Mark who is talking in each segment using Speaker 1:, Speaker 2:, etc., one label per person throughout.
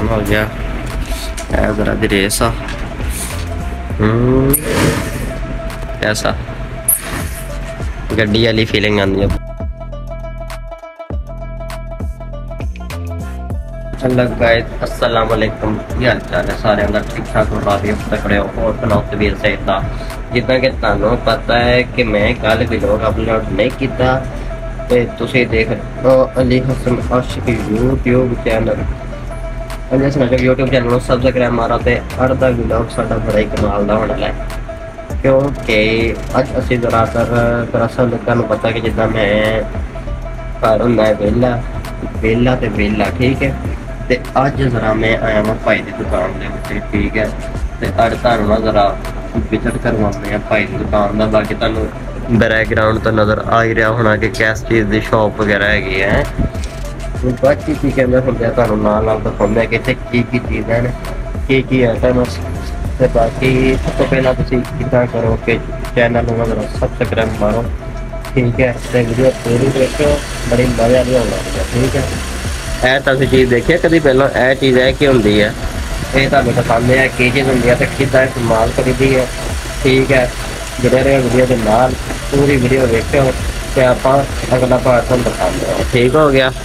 Speaker 1: On हो गया जरा धीरे सा। कैसा गड्डी वाली फीलिंग आती है। हेलो गाइस, अस्सलाम वालेकुम। ਕੀ ਹਾਲ ਚਾਲ है सारे अंदर ठीक ठाक हो रहा है तक रहे हो और सुनाओ तबीर सही था। जितना कि तुहानू पता है कि मैं कल व्लॉग अपलोड नहीं किया ते तुसी देख Ali Hasan Ashiq YouTube channel Ali Hasan Ashiq YouTube channel subscribe मारा ते अर्धा व्लॉग साडा बड़ा ही कमाल दा होने लगा क्योंकि अज असी दरअसल तुहानू पता कि जिद्दां मैं घर हुंदा है वेला ते वेला ठीक है। ते अज जरा मैं आया वहाँ भाई की दुकान के उत्ते ठीक है। ते अज तुहानू ना जरा विजिट करवाने हैं भाई की दुकान का। बाकी तुहानू बैकग्राउंड तो नज़र आ ही रहा होना कि किस चीज़ की शॉप वगैरह हैगी है। बाकी की कहते होंगे तुहानू नाल दिखाने कि इत्थे की चीज़ है की आइटम है। बाकी सब तो पहला तुसीं कितना करो कि चैनल में जरा सब्सक्राइब मारो ठीक है। तो वीडियो पूरी देखो, बड़ी मज़ा नहीं होना ठीक है। ਇਹ ਤਾਂ ਅਸੀਂ ਚੀਜ਼ ਦੇਖਿਆ ਕਦੀ ਪਹਿਲਾਂ। ਇਹ ਚੀਜ਼ ਹੈ ਕਿ ਹੁੰਦੀ ਹੈ, ਇਹ ਤੁਹਾਨੂੰ ਦਿਖਾਉਂਦੇ ਆ ਕੀ ਚੀਜ਼ ਹੁੰਦੀ ਹੈ ਤੇ ਕਿੱਦਾਂ ਇਸਤੇਮਾਲ ਕਰੀਦੀ ਹੈ ਠੀਕ ਹੈ। ਜਿਹੜੇ ਰਹੇ ਵੀਡੀਓ ਦੇ ਨਾਲ ਪੂਰੀ ਵੀਡੀਓ ਵੇਖਿਓ ਤੇ ਆਪਾਂ ਅਗਲਾ ਪਾਰਟ ਤੁਹਾਨੂੰ ਦਿਖਾਉਂਦੇ ਹਾਂ। ਠੀਕ ਹੋ ਗਿਆ।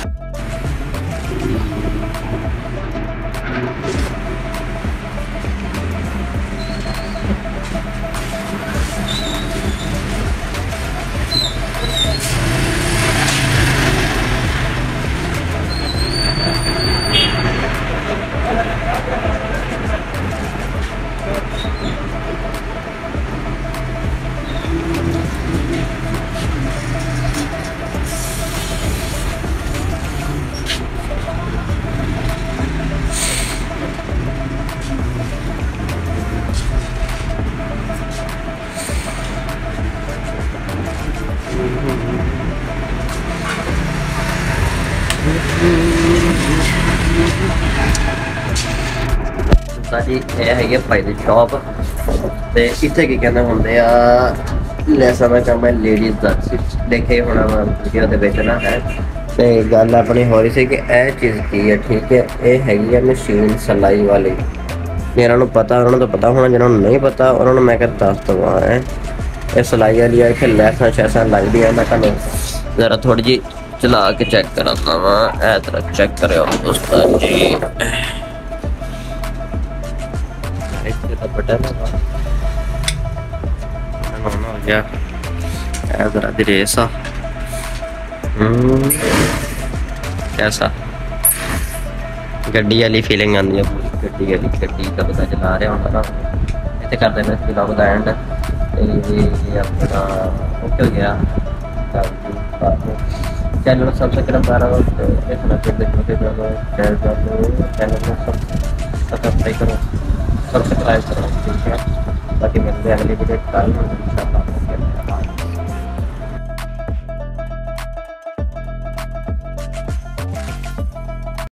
Speaker 1: जी यह है भाई की शॉप तो इतने की कहते होंगे लैसा का काम है लेडीज का देखे होना वीडियो ना है। तो गल अपनी हो रही थी कि यह चीज़ की है ठीक है। यह हैगी मशीन सिलाई वाली। जिन्होंने पता उन्होंने तो पता होना, जिन्होंने नहीं पता उन्होंने मैं क्या दस दवा है। ये सिलाई वाली है कि लैसा शैसा लगती है। मैं कहूँ जरा थोड़ी जी चला के चेक कराता वा। ए तरह चेक करो दोस्तों जी। बटन ऑन हो गया जरा धीरे सा। कैसा गड्डी वाली फीलिंग आती है पूरी गड्डी का पता चला रहा होगा ना। इतने करते हैं व्लॉग दा एंड अपना ओके हो गया। चैनल सब्सक्राइब करो सब्सक्राइब करो ठीक है। बाकी मिलते हैं अगली वीडियो कल।